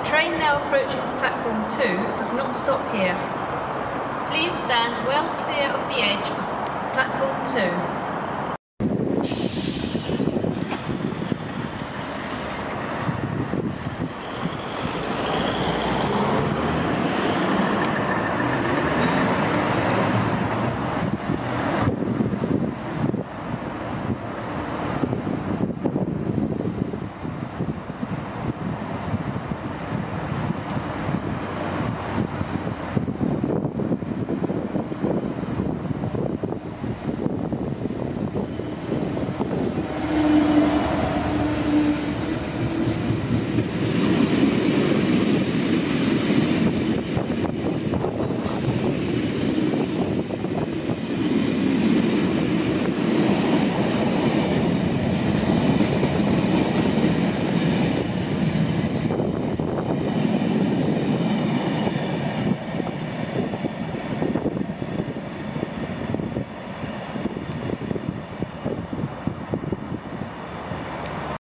train now approaching platform 2 does not stop here. Please stand well clear of the edge of platform 2.